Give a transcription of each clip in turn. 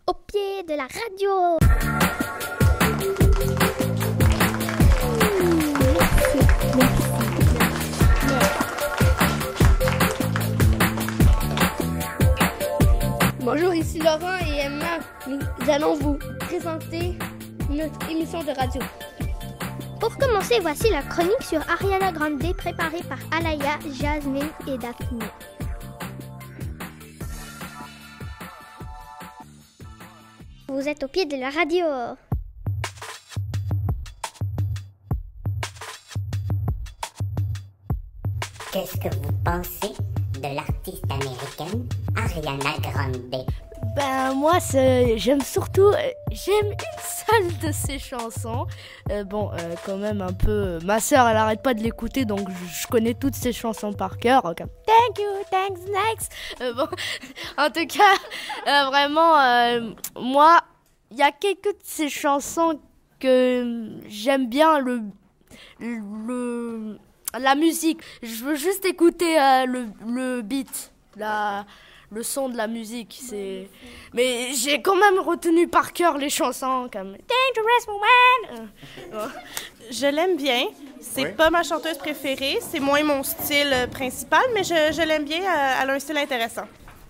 au pied de la radio. Bonjour, ici Laurent et Emma. Nous allons vous présenter notre émission de radio. Pour commencer, voici la chronique sur Ariana Grande préparée par Alaya, Jasmine et Daphné. Vous êtes au pied de la radio. Qu'est-ce que vous pensez de l'artiste américaine Ariana Grande? Ben moi j'aime surtout j'aime une seule de ses chansons. Quand même un peu ma sœur elle arrête pas de l'écouter donc je connais toutes ses chansons par cœur comme Thank you, thanks, next. En tout cas vraiment moi il y a quelques de ses chansons que j'aime bien la musique. Je veux juste écouter le beat, le son de la musique, mais j'ai quand même retenu par cœur les chansons comme Dangerous Woman. Je l'aime bien. C'est pas ma chanteuse préférée. C'est moins mon style principal, mais je l'aime bien. Elle a un style intéressant.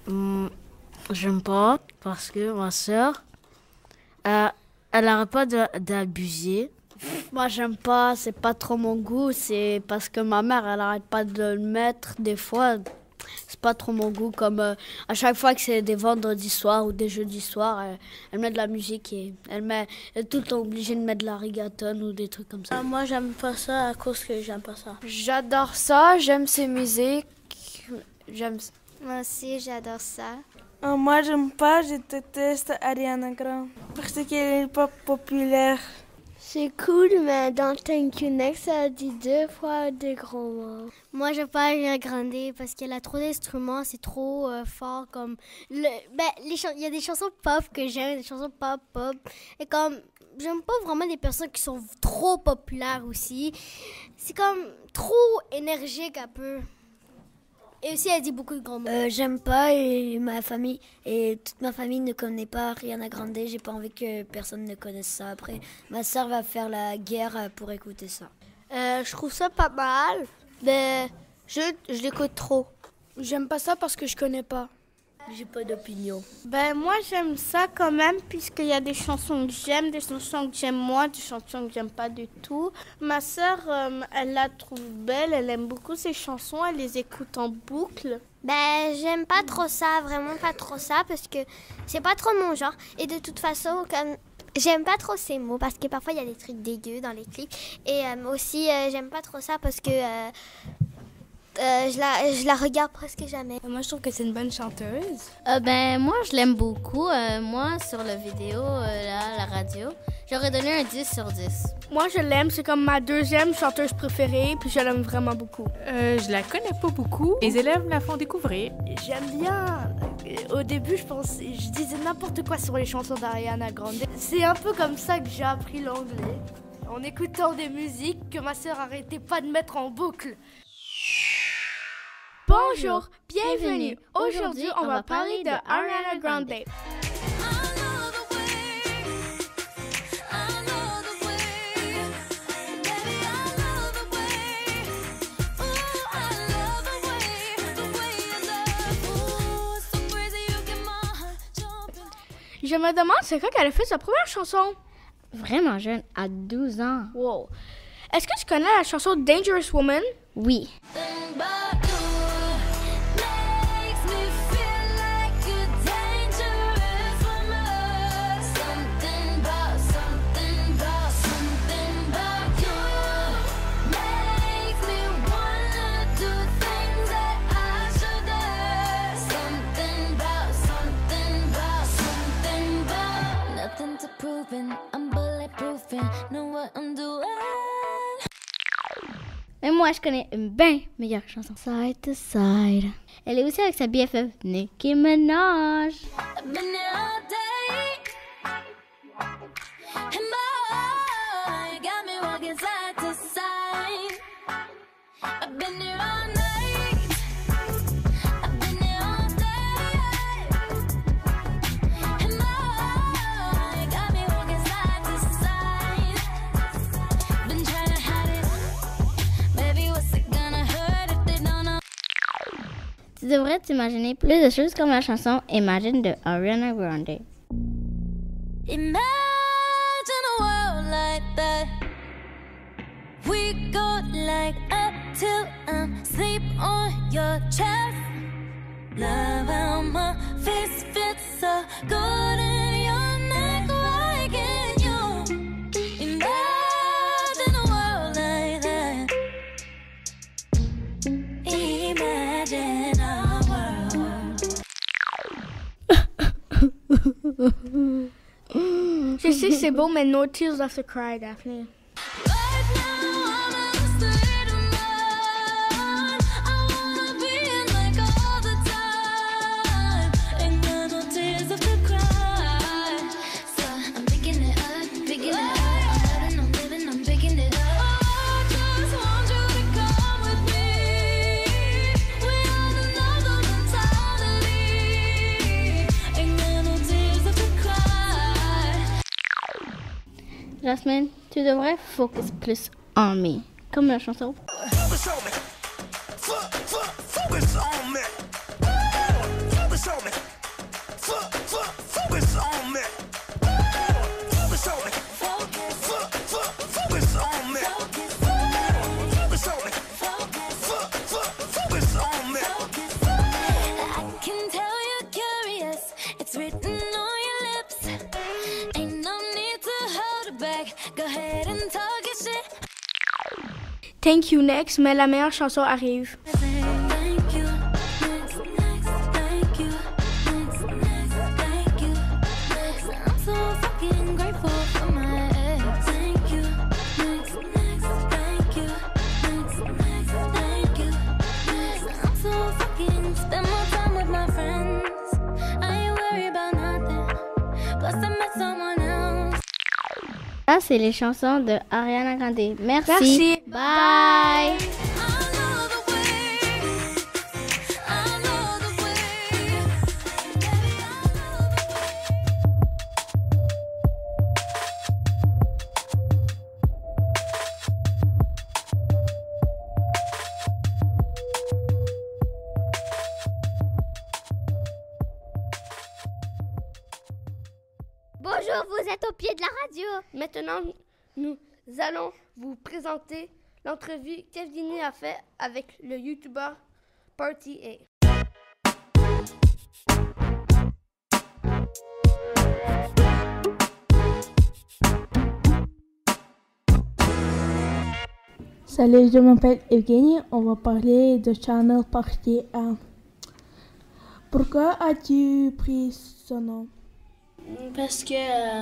J'aime pas parce que ma sœur, elle arrête pas d'abuser. Moi, j'aime pas, c'est pas trop mon goût. C'est parce que ma mère, elle arrête pas de le mettre des fois. C'est pas trop mon goût, comme à chaque fois que c'est des vendredis soirs ou des jeudis soirs, elle met de la musique et elle est tout le temps obligée de mettre de la reggaeton ou des trucs comme ça. Moi, j'aime pas ça à cause que j'aime pas ça. J'adore ça, j'aime ses musiques, Moi aussi, j'adore ça. Moi, j'aime pas, je déteste Ariana Grande parce qu'elle est pas populaire. C'est cool, mais dans Thank You Next, ça a dit 2 fois des gros mots. Moi, j'aime pas Ariana Grande parce qu'elle a trop d'instruments, c'est trop fort. Comme il y a des chansons pop que j'aime, des chansons pop. Et comme j'aime pas vraiment des personnes qui sont trop populaires aussi. C'est comme trop énergique un peu. Et aussi, elle dit beaucoup de gros mots. J'aime pas et toute ma famille ne connaît pas Ariana Grande. J'ai pas envie que personne ne connaisse ça. Après, ma sœur va faire la guerre pour écouter ça. Je trouve ça pas mal, mais je l'écoute trop. J'aime pas ça parce que je connais pas. J'ai pas d'opinion. Ben moi j'aime ça quand même puisqu'il y a des chansons que j'aime, des chansons que j'aime moins, des chansons que j'aime pas du tout. Ma sœur, elle la trouve belle, elle aime beaucoup ses chansons, elle les écoute en boucle. Ben, j'aime pas trop ça, vraiment pas trop ça, parce que c'est pas trop mon genre. Et de toute façon, comme j'aime pas trop ces mots, parce que parfois il y a des trucs dégueux dans les clips. Et aussi, j'aime pas trop ça parce que je la regarde presque jamais. Moi, je trouve que c'est une bonne chanteuse. Moi, je l'aime beaucoup. Moi, sur la vidéo, la radio, j'aurais donné un 10 sur 10. Moi je l'aime, c'est comme ma deuxième chanteuse préférée, puis je l'aime vraiment beaucoup. Je la connais pas beaucoup. Les élèves me la font découvrir. J'aime bien. Au début, je disais n'importe quoi sur les chansons d'Ariana Grande. C'est un peu comme ça que j'ai appris l'anglais, en écoutant des musiques que ma sœur arrêtait pas de mettre en boucle. Bonjour, bienvenue. Aujourd'hui, on va parler de Ariana Grande. Je me demande c'est quand qu'elle a fait sa première chanson. Vraiment jeune, à 12 ans. Wow. Est-ce que tu connais la chanson Dangerous Woman? Oui. Mais moi, je connais une bien meilleure chanson. Side to Side. Elle est aussi avec sa BFF, Nicki Minaj. Tu devrais t'imaginer plus de choses comme la chanson Imagine de Ariana Grande. Imagine a world like that. We go like up till I'm asleep on your chest. Love how my face fits so good in your neck. Why can't you imagine a world like that? Imagine a world. Je sais que c'est beau, mais no tears left to cry, Daphne. Jasmine, tu devrais focus plus en me, comme la chanson. Focus on me. Focus on me. Focus on me. Focus on me. Focus on me. Focus on me. Focus on me. Focus on me. I can tell you're curious. It's written on your lips. Ain't no need to hold it back. Go ahead and talk your shit. Thank you next, mais la meilleure chanson arrive. Thank you, next, thank you, next, thank you, next. I'm so fucking grateful for my ex. Thank you, next, thank you, next, thank you, next. I'm so fucking spend more time with my friends. I ain't worried about nothing. Plus I met someone else. Ça, c'est les chansons de Ariana Grande. Merci. Merci. Bye. Bonjour, vous êtes au pied de la radio. Maintenant, nous allons vous présenter l'entrevue qu'Evgeny a fait avec le YouTuber Party A. Salut, je m'appelle Evgeny. On va parler de Channel Party A. Pourquoi as-tu pris ce nom? Parce que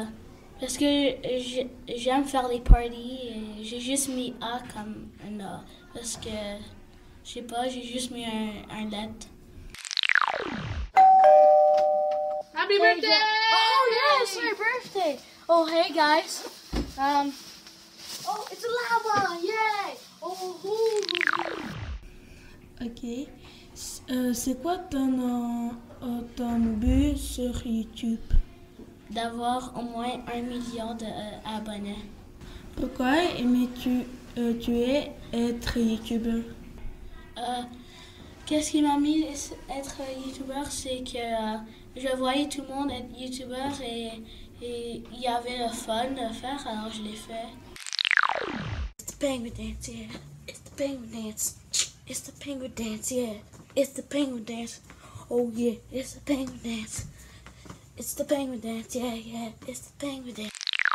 j'aime faire des parties et j'ai juste mis A comme un A. Parce que, je sais pas, j'ai juste mis un lettre. Happy birthday! Oh yes, my birthday! Oh hey guys! Oh, it's a lava! Yay! Oh, Ok. C'est quoi ton but sur YouTube? D'avoir au moins 1 million d'abonnés. Pourquoi aimais-tu être YouTuber? Qu'est-ce qui m'a mis être YouTuber, c'est que je voyais tout le monde être YouTuber et il y avait le fun de faire, alors je l'ai fait. It's the penguin dance, yeah. It's the penguin dance. It's the penguin dance, yeah. It's the penguin dance. Oh yeah, it's the penguin dance. It's the penguin dance, yeah, yeah. It's the penguin dance.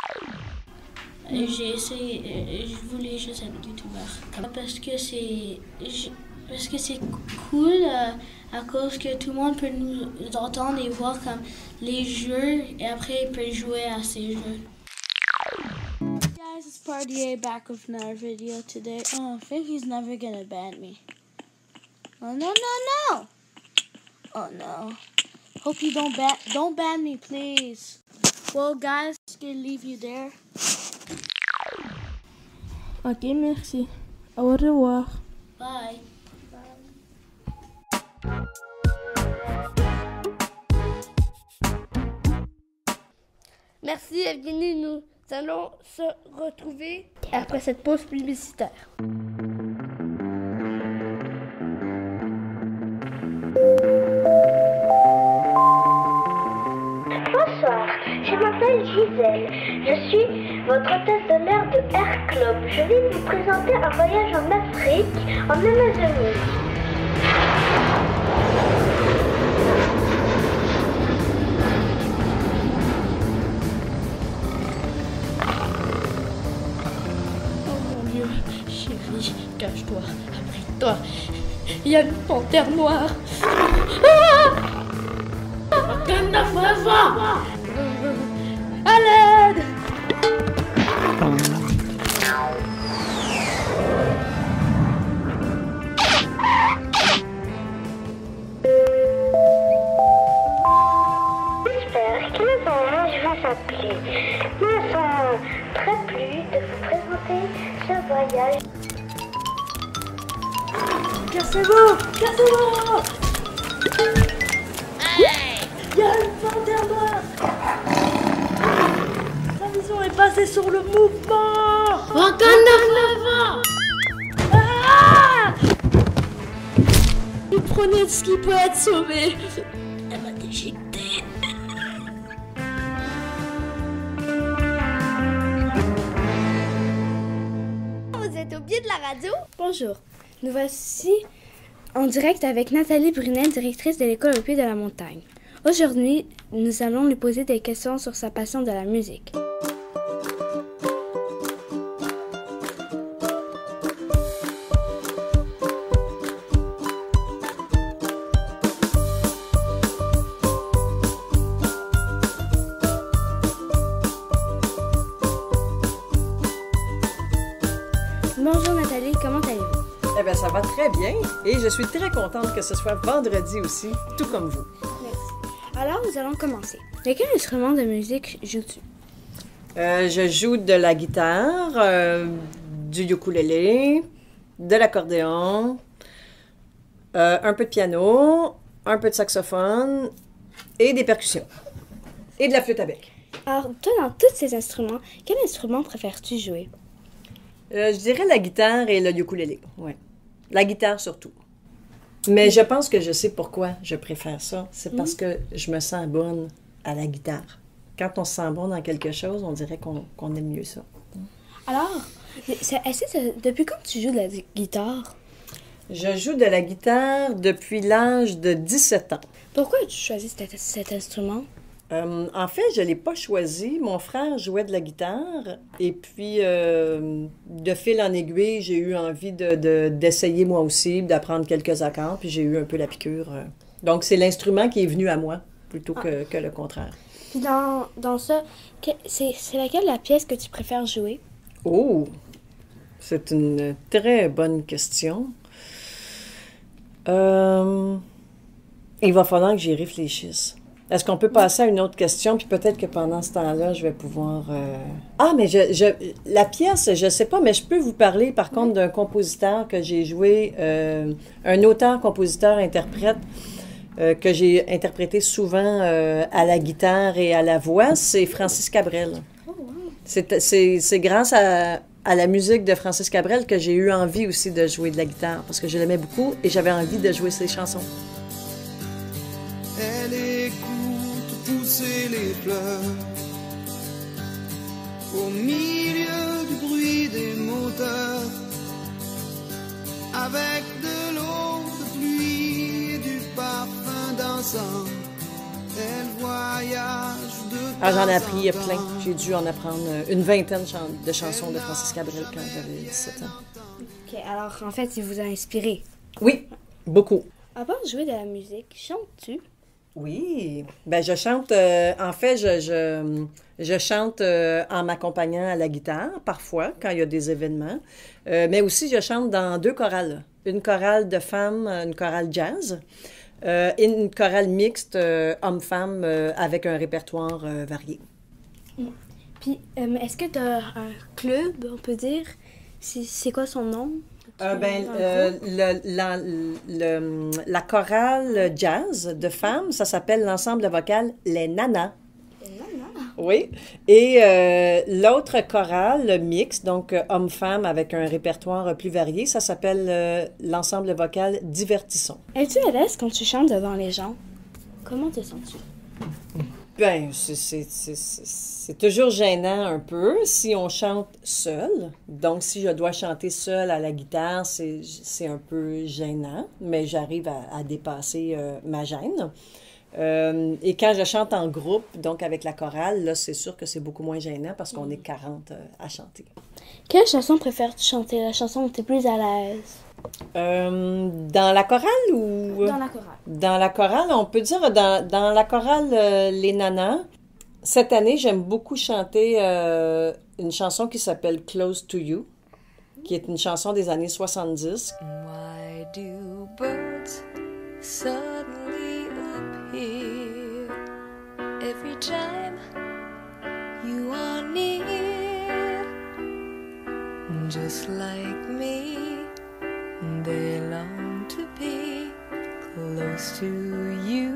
J'ai essayé, je voulais juste être YouTuber. Parce que c'est cool à cause que tout le monde peut nous entendre et voir comme les jeux et après ils peuvent jouer à ces jeux. Guys, it's Party A back with another video today. Oh, I think he's never gonna ban me. Oh no no no! Oh no. Hope you don't ban me, please. Well, guys, just gonna leave you there. Ok, merci. Au revoir. Bye. Merci Evgeny, nous allons se retrouver après cette pause publicitaire. Bonsoir, je m'appelle Gisèle. Je suis votre hôtesse de l'air de Air Club. Je viens de vous présenter un voyage en Afrique, en Amazonie. Chérie, cache-toi, abrite-toi. Il y a une panthère noire. Ah! À l'aide! J'espère que le voyage va s'appeler. Nous sommes très plu de vous présenter ce voyage. Cassez-vous! Cassez-vous! Il y a une panthère noire! Sa vision est basée sur le mouvement! Wakanda Forever! Ah! Vous prenez ce qui peut être sauvé! Elle m'a déchiqueté! Vous êtes au pied de la radio? Bonjour, nous voici en direct avec Nathalie Brunet, directrice de l'école au pied de la montagne. Aujourd'hui, nous allons lui poser des questions sur sa passion de la musique. Bonjour Nathalie, comment allez-vous? Eh bien, ça va très bien et je suis très contente que ce soit vendredi aussi, tout comme vous. Merci. Alors, nous allons commencer. De quel instrument de musique joues-tu? Je joue de la guitare, du ukulélé, de l'accordéon, un peu de piano, un peu de saxophone et des percussions. Et de la flûte à bec. Alors, toi, dans tous ces instruments, quel instrument préfères-tu jouer? Je dirais la guitare et le ukulélé, ouais. La guitare surtout. Mais je pense que je sais pourquoi je préfère ça. C'est parce que je me sens bonne à la guitare. Quand on se sent bon dans quelque chose, on dirait qu'on aime mieux ça. Alors, depuis quand tu joues de la guitare? Je joue de la guitare depuis l'âge de 17 ans. Pourquoi as-tu choisi cet instrument? En fait, je ne l'ai pas choisi. Mon frère jouait de la guitare. Et puis, de fil en aiguille, j'ai eu envie d'essayer moi aussi, d'apprendre quelques accords. Puis j'ai eu un peu la piqûre. Donc, c'est l'instrument qui est venu à moi, plutôt que le contraire. Puis dans ça, c'est laquelle la pièce que tu préfères jouer? Oh! C'est une très bonne question. Il va falloir que j'y réfléchisse. Est-ce qu'on peut passer à une autre question? Puis peut-être que pendant ce temps-là, je vais pouvoir... Ah, mais la pièce, je ne sais pas, mais je peux vous parler par contre d'un compositeur que j'ai joué, un auteur, compositeur, interprète, que j'ai interprété souvent à la guitare et à la voix, c'est Francis Cabrel. Oh, wow. C'est grâce à la musique de Francis Cabrel que j'ai eu envie aussi de jouer de la guitare, parce que je l'aimais beaucoup et j'avais envie de jouer ses chansons. Elle écoute pousser les fleurs au milieu du bruit des moteurs, avec de l'eau de pluie et du parfum d'encens. Elle voyage de Ah, j'en ai appris plein. J'ai dû en apprendre une vingtaine de chansons de Francis Cabrel quand j'avais 17 ans. OK, alors en fait, il vous a inspiré. Oui, beaucoup. À part jouer de la musique, chantes-tu? Oui, ben je chante, en fait, je chante en m'accompagnant à la guitare, parfois, quand il y a des événements, mais aussi je chante dans 2 chorales. Une chorale de femmes, une chorale jazz, et une chorale mixte, hommes-femmes, avec un répertoire varié. Puis, est-ce que tu as un club, on peut dire? C'est quoi son nom? La chorale jazz de femmes, ça s'appelle l'ensemble vocal Les Nanas. Les Nanas? Oui. Et l'autre chorale mixte, donc homme-femme avec un répertoire plus varié, ça s'appelle l'ensemble vocal Divertissons. Es-tu à l'aise quand tu chantes devant les gens? Comment te sens-tu? Ben, c'est toujours gênant un peu si on chante seul. Donc, si je dois chanter seul à la guitare, c'est un peu gênant, mais j'arrive à dépasser ma gêne. Et quand je chante en groupe, donc avec la chorale, là, c'est sûr que c'est beaucoup moins gênant parce qu'on est 40 à chanter. Quelle chanson préfères-tu chanter? La chanson où tu es plus à l'aise? Dans la chorale ou... Dans la chorale. Dans la chorale, on peut dire dans la chorale Les Nanas. Cette année, j'aime beaucoup chanter une chanson qui s'appelle Close to You, qui est une chanson des années 70. Why do birds suddenly appear every time you are near? Just like me, they long to be close to you.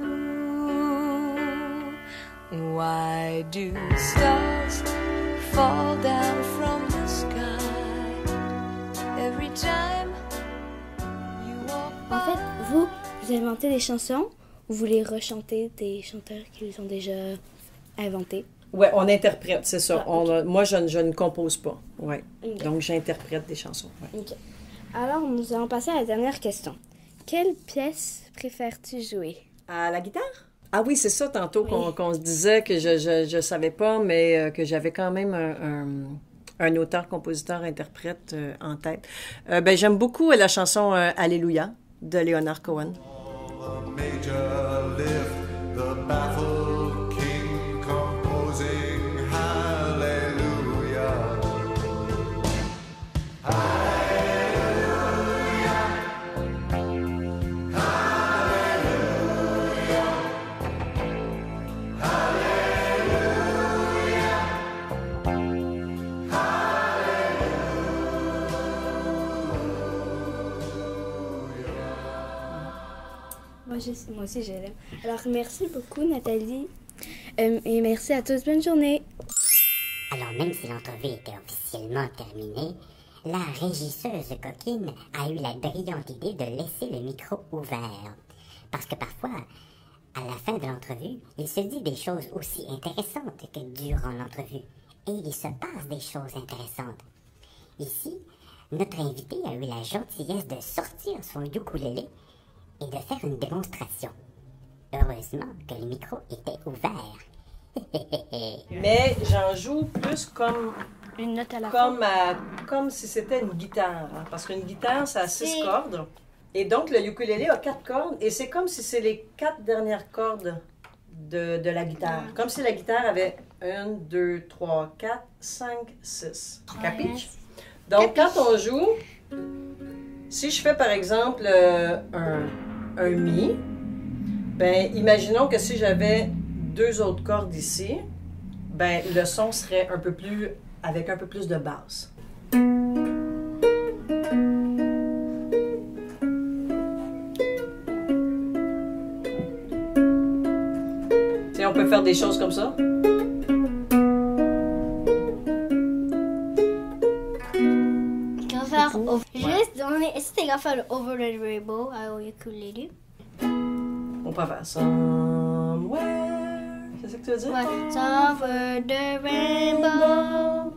Why do stars fall down from the sky every time you walk by? En fait, vous inventez des chansons ou vous les rechantez des chanteurs qui les ont déjà inventées? Oui, on interprète, c'est ça. Ah, okay. Moi, je ne compose pas. Ouais. Okay. Donc, j'interprète des chansons. Ouais. OK. Alors, nous allons passer à la dernière question. Quelle pièce préfères-tu jouer? À la guitare? Ah oui, c'est ça, tantôt qu'on se disait que je savais pas, mais que j'avais quand même un auteur, compositeur, interprète en tête. Ben, j'aime beaucoup la chanson Alléluia de Leonard Cohen. Major lift, the baffled king composing hallelujah. Hallelujah. Hallelujah. Moi aussi, je l'aime. Alors, merci beaucoup, Nathalie. Et merci à tous. Bonne journée. Alors, même si l'entrevue était officiellement terminée, la régisseuse coquine a eu la brillante idée de laisser le micro ouvert. Parce que parfois, à la fin de l'entrevue, il se dit des choses aussi intéressantes que durant l'entrevue. Et il se passe des choses intéressantes. Ici, notre invité a eu la gentillesse de sortir son ukulélé et de faire une démonstration. Heureusement que le micro était ouvert. Mais j'en joue plus comme une note à la comme si c'était une guitare. Hein, parce qu'une guitare, ça a 6 cordes. Et donc, le ukulélé a 4 cordes. Et c'est comme si c'est les 4 dernières cordes de la guitare. Comme si la guitare avait 1, 2, 3, 4, 5, 6. Capiche? Donc, quand on joue, si je fais par exemple un Mi, ben imaginons que si j'avais 2 autres cordes ici, ben le son serait un peu plus, avec un peu plus de basse. On peut faire des choses comme ça. Juste, est-ce que tu vas faire le Over the Rainbow à ukulélé? On peut faire Somewhere. C'est ça que tu veux dire? Ouais. Over the Rainbow.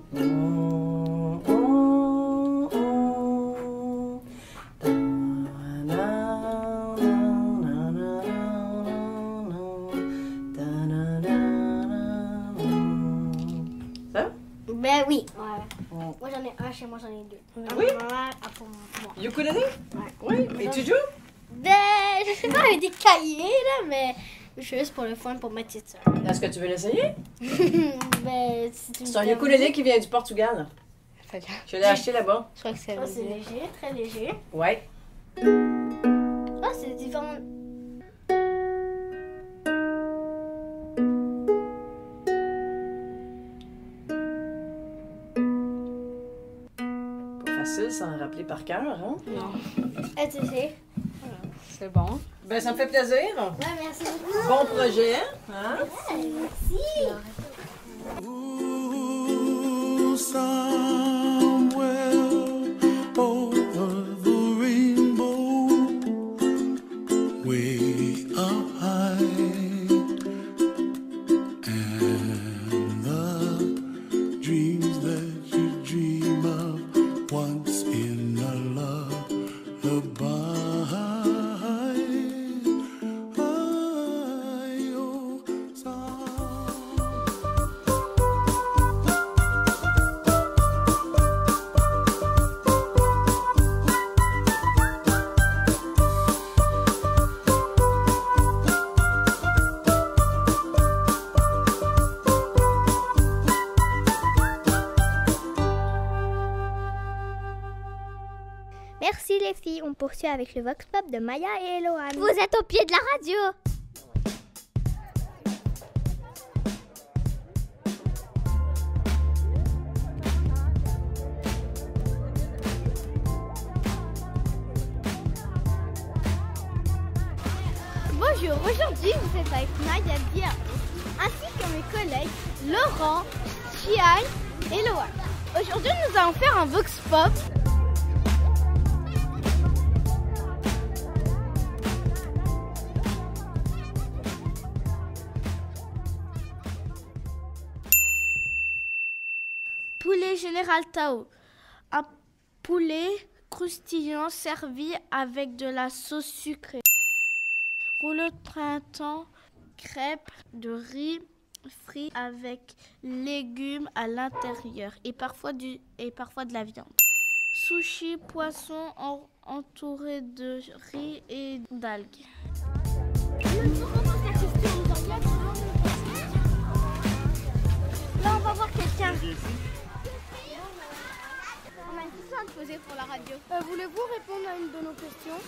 Ben oui. Ouais. Moi j'en ai un, chez moi j'en ai 2. Oui? Pour moi. Ukulélé? Ouais. Oui. Et tu joues? Ben, je sais pas avec des cahiers là, mais juste pour le fun pour ma petite soeur. Est-ce que tu veux l'essayer? Ben, c'est un ukulélé qui vient du Portugal. Je l'ai acheté là-bas. Je crois que c'est léger, très léger. Ouais. Ah, c'est différent. Facile sans rappeler par cœur, hein? Non. Et tu sais? C'est bon. Ben, ça me fait plaisir. Ouais, merci beaucoup. Bon projet, hein? Ouais, merci. Ooh, somewhere over the rainbow, way up high, les filles, on poursuit avec le Vox Pop de Maya et Eloane. Vous êtes au pied de la radio. Bonjour, aujourd'hui vous êtes avec Nadia Biarro, ainsi que mes collègues Laurent, Chiane et Loane. Aujourd'hui nous allons faire un Vox Pop. Poulet Général Tao. Un poulet croustillant servi avec de la sauce sucrée. Rouleau de printemps, crêpes de riz frit avec légumes à l'intérieur et parfois de la viande. Sushi, poisson entouré de riz et d'algues. Là, on va voir quelqu'un. On a une question à te poser pour la radio. Voulez-vous répondre à une de nos questions?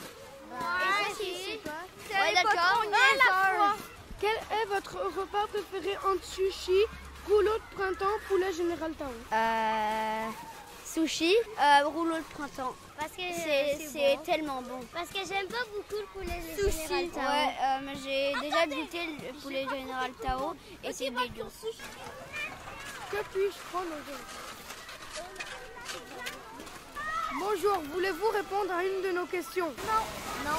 Ouais, d'accord. Quel est votre repas préféré entre sushi, rouleau de printemps, poulet Général Tao? Sushi, rouleau de printemps. Parce que c'est tellement bon. Parce que j'aime pas beaucoup le poulet Général Tao. Ouais, mais j'ai déjà goûté le poulet Général Tao et c'est dégueu. Que puis-je prendre aujourd'hui? Bonjour, voulez-vous répondre à une de nos questions? Non.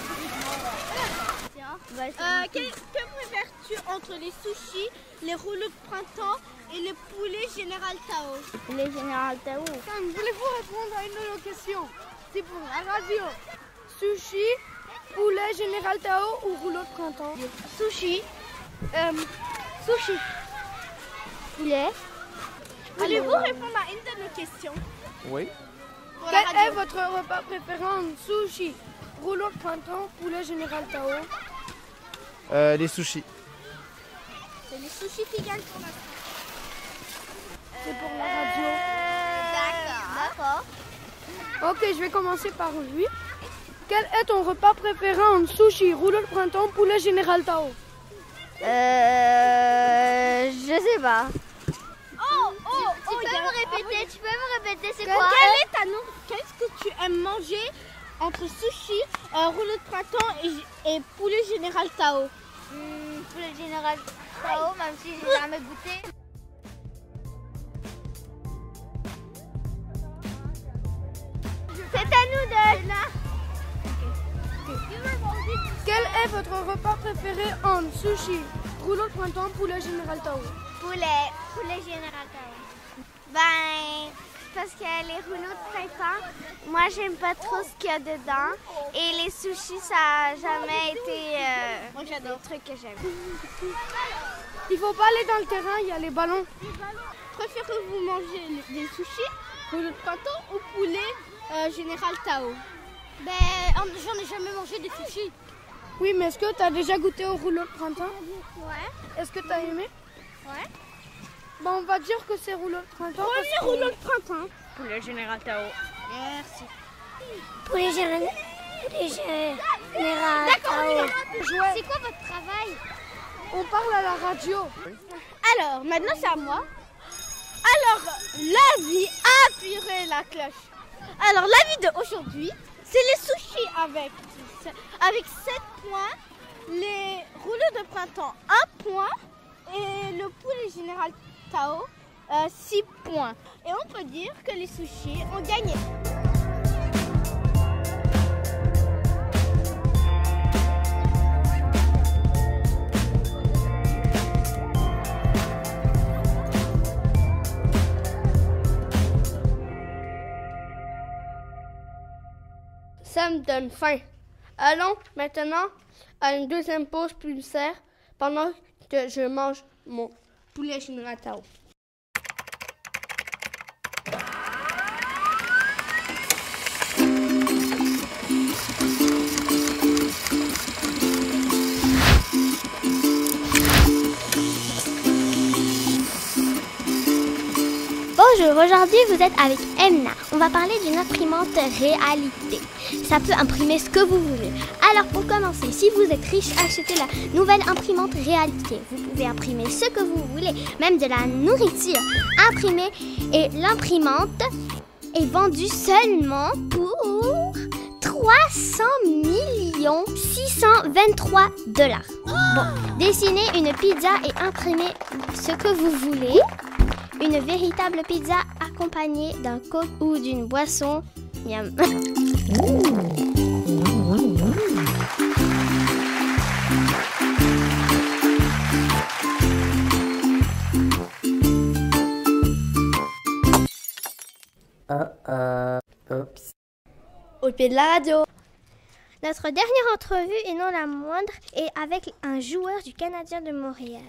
Que préfères-tu entre les sushis, les rouleaux de printemps et le poulet Général Tao? Poulet Général Tao. Voulez-vous répondre à une de nos questions? C'est pour la radio. Sushi, poulet Général Tao ou rouleau de printemps? Sushi. Sushi. Poulet. Voulez-vous répondre à une de nos questions? Oui. Quel est votre repas préféré en sushi, rouleau de printemps, poulet Général Tao? Les sushis. C'est les sushis qui gagnent pour l'instant. C'est pour la radio. D'accord. Ok, je vais commencer par lui. Quel est ton repas préféré en sushi, rouleau de printemps, poulet Général Tao? Je sais pas. Tu peux me répéter, c'est quoi? Qu'est-ce que tu aimes manger entre sushi, rouleau de printemps et poulet Général Tao? Poulet Général Tao, même si j'ai jamais goûté. C'est à nous de... Quel est votre repas préféré en sushi, rouleau de printemps, poulet Général Tao? Poulet Général Tao. Ben, parce que les rouleaux de printemps, moi j'aime pas trop ce qu'il y a dedans. Et les sushis, ça a jamais été moi j'adore le truc que j'aime. Il faut pas aller dans le terrain, il y a les ballons. Préférez-vous manger des sushis, rouleaux de printemps ou poulet Général Tao? Ben, j'en ai jamais mangé des sushis. Oui, mais est-ce que tu as déjà goûté au rouleau de printemps? Ouais. Est-ce que tu as aimé? Ouais. Bon, on va dire que c'est rouleau de printemps. Premier rouleau de printemps. Poulet Général Tao. Merci. Poulet Général D'accord. C'est quoi votre travail? On parle à la radio. Alors, maintenant c'est à moi. Alors, l'avis, appuierez la cloche. Alors, l'avis d'aujourd'hui, c'est les sushis avec 7 points, les rouleaux de printemps 1 point et le poulet Général Tao 6 points. Et on peut dire que les sushis ont gagné. Ça me donne faim. Allons maintenant à une deuxième pause pulsaire pendant que je mange mon poulet Général Tao. Bonjour, aujourd'hui vous êtes avec Emna. On va parler d'une imprimante réalité. ça peut imprimer ce que vous voulez. Alors pour commencer, si vous êtes riche, achetez la nouvelle imprimante Réalité. Vous pouvez imprimer ce que vous voulez, même de la nourriture imprimée. Et l'imprimante est vendue seulement pour 300 623 $. Bon, dessinez une pizza et imprimez ce que vous voulez. Une véritable pizza accompagnée d'un coke ou d'une boisson. Miam. Oups. Au pied de la radio. Notre dernière entrevue, et non la moindre, est avec un joueur du Canadien de Montréal.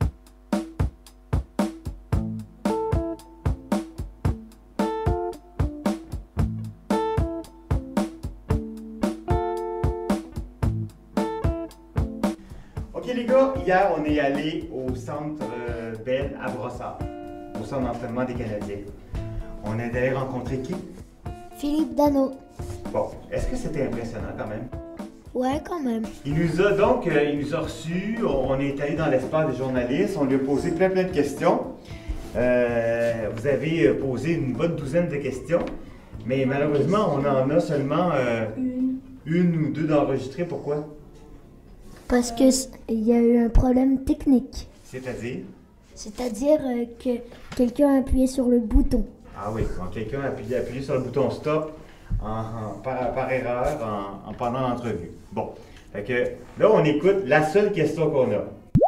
OK les gars, hier on est allé au centre Bell à Brossard, au centre d'entraînement des Canadiens. On est allé rencontrer qui? Philippe Dano. Bon, est-ce que c'était impressionnant quand même? Ouais, quand même. Il nous a reçus, on est allé dans l'espace des journalistes, on lui a posé plein de questions. Vous avez posé une bonne douzaine de questions, mais malheureusement on en a seulement une ou deux d'enregistrées. Pourquoi? Parce qu'il y a eu un problème technique. C'est-à-dire? C'est-à-dire que quelqu'un a appuyé sur le bouton. Ah oui, quand quelqu'un a appuyé sur le bouton stop par erreur pendant l'entrevue. Bon, fait que là on écoute la seule question qu'on a.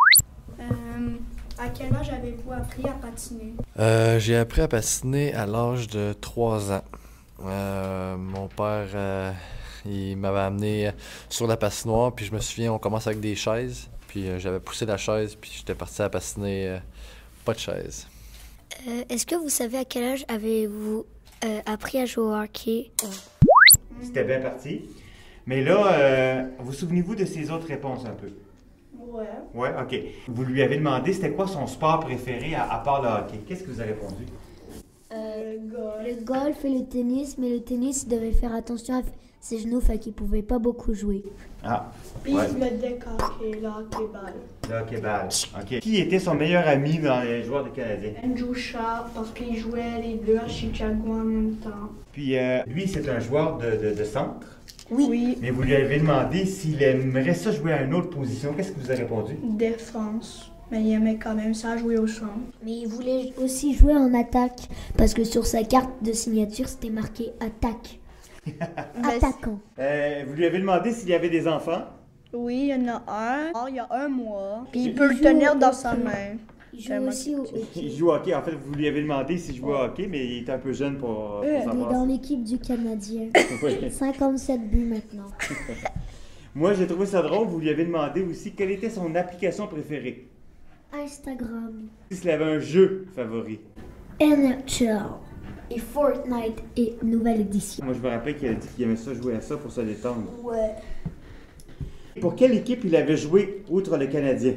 À quel âge avez-vous appris à patiner? J'ai appris à patiner à l'âge de 3 ans. Mon père, il m'avait amené sur la patinoire, puis je me souviens, on commence avec des chaises, puis j'avais poussé la chaise, puis j'étais parti à patiner, pas de chaise. Est-ce que vous savez à quel âge avez-vous appris à jouer au hockey? C'était bien parti. Mais là, vous souvenez-vous de ses autres réponses un peu? Ouais. Ouais, OK. Vous lui avez demandé c'était quoi son sport préféré à part le hockey. Qu'est-ce que vous avez répondu? Le golf et le tennis, mais le tennis, il devait faire attention à ses genoux, fait qu'il pouvait pas beaucoup jouer. Ah, Puis ouais. le deck hockey, le hockey-ball. Le hockey-ball, OK. Qui était son meilleur ami dans les joueurs des Canadiens? Andrew Sharp, parce qu'ils jouaient les deux à Chicago en même temps. Puis lui, c'est un joueur de centre. Oui. Mais vous lui avez demandé s'il aimerait ça jouer à une autre position. Qu'est-ce que vous avez répondu? Défense. Mais il aimait quand même ça jouer au centre. Mais il voulait aussi jouer en attaque, parce que sur sa carte de signature, c'était marqué attaque. Attaquant. Vous lui avez demandé s'il y avait des enfants? Oui, il y en a un. Il y a un mois. Puis il peut le tenir dans sa main. Il joue aussi au hockey. Il joue au hockey. En fait, vous lui avez demandé s'il jouait au hockey, mais il est un peu jeune pour Il est savoir. dans l'équipe du Canadien. Oui. 57 buts maintenant. Moi, j'ai trouvé ça drôle. Vous lui avez demandé aussi quelle était son application préférée. Instagram. S'il avait un jeu favori. NHL. Et Fortnite et nouvelle édition. Moi, je me rappelle qu'il a dit qu'il aimait ça jouer à ça pour se détendre. Ouais. Pour quelle équipe il avait joué outre le Canadien?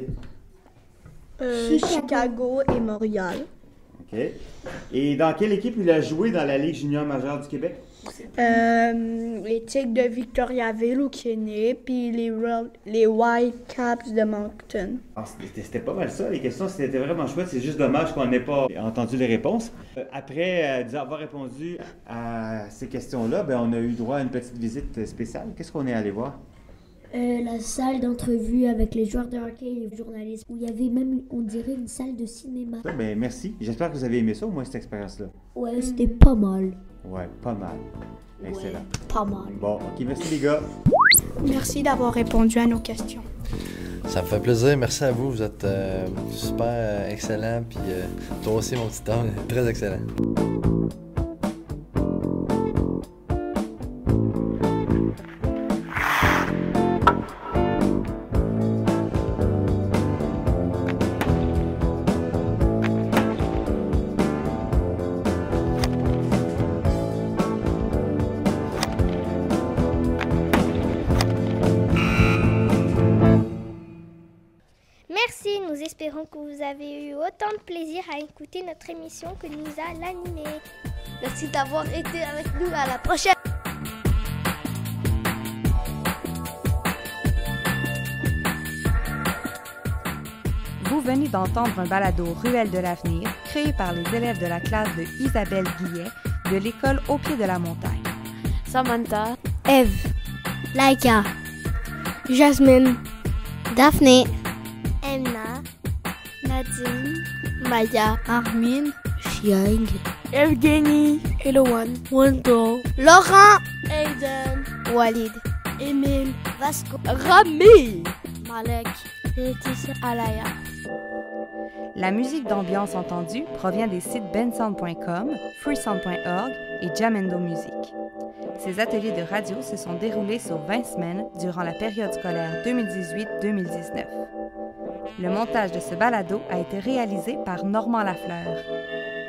Chicago et Montréal. OK. Et dans quelle équipe il a joué dans la Ligue junior majeure du Québec? Les Tigres de Victoriaville au Kenya, puis les Whitecaps de Moncton. Ah, c'était pas mal ça, les questions, c'était vraiment chouette. C'est juste dommage qu'on n'ait pas entendu les réponses. Après avoir répondu à ces questions-là, ben, on a eu droit à une petite visite spéciale. Qu'est-ce qu'on est allé voir? La salle d'entrevue avec les joueurs de hockey et les journalistes, où il y avait même, on dirait, une salle de cinéma. Ben, merci. J'espère que vous avez aimé ça, au moins, cette expérience-là. Ouais, c'était pas mal. Ouais, pas mal. Excellent. Ouais, pas mal. Bon, OK, merci les gars. Merci d'avoir répondu à nos questions. Ça me fait plaisir, merci à vous, vous êtes super excellent, puis toi aussi mon petit homme, très excellent. Merci, nous espérons que vous avez eu autant de plaisir à écouter notre émission que nous a l'animé. Merci d'avoir été avec nous, à la prochaine! Vous venez d'entendre un balado Ruelle de l'avenir, créé par les élèves de la classe de Isabelle Guillet de l'école Au pied de la montagne. Samantha, Eve, Laika, Jasmine, Daphné, Emna, Nadine, Maya, Armin, Chiang, Evgeny, Eloane, Wendell, Laurent, Aiden, Walid, Emile, Vasco, Rami, Malek, Laetitia, Alaya. La musique d'ambiance entendue provient des sites bensound.com, freesound.org et Jamendo Music. Ces ateliers de radio se sont déroulés sur 20 semaines durant la période scolaire 2018-2019. Le montage de ce balado a été réalisé par Normand Lafleur.